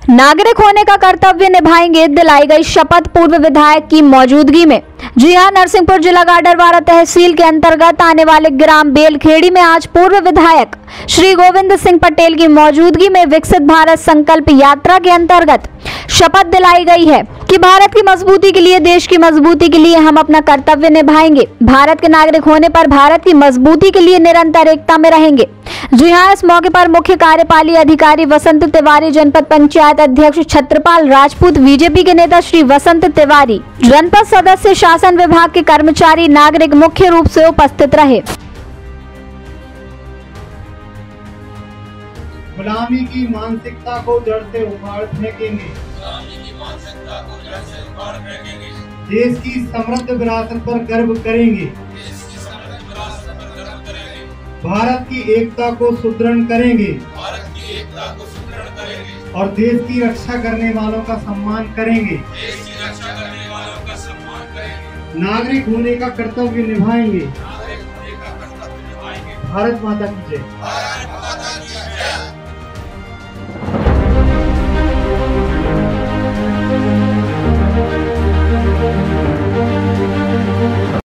नागरिक होने का कर्तव्य निभाएंगे, दिलाई गई शपथ पूर्व विधायक की मौजूदगी में। जी हां, नरसिंहपुर जिला गाडरवारा तहसील के अंतर्गत आने वाले ग्राम बेलखेड़ी में आज पूर्व विधायक श्री गोविंद सिंह पटेल की मौजूदगी में विकसित भारत संकल्प यात्रा के अंतर्गत शपथ दिलाई गई है कि भारत की मजबूती के लिए, देश की मजबूती के लिए हम अपना कर्तव्य निभाएंगे। भारत के नागरिक होने पर भारत की मजबूती के लिए निरंतर एकता में रहेंगे। जी हां, इस मौके पर मुख्य कार्यपाली अधिकारी वसंत तिवारी, जनपद पंचायत अध्यक्ष छत्रपाल राजपूत, बीजेपी के नेता श्री वसंत तिवारी, जनपद सदस्य, शासन विभाग के कर्मचारी, नागरिक मुख्य रूप से उपस्थित रहे। गुलामी की मानसिकता को जड़ से उखाड़ फेंकेंगे। देश की समृद्ध विरासत पर गर्व करेंगे। भारत की एकता को सुदृढ़ करेंगे और देश की रक्षा करने वालों का सम्मान करेंगे। नागरिक होने का कर्तव्य निभाएंगे। भारत माता की जय।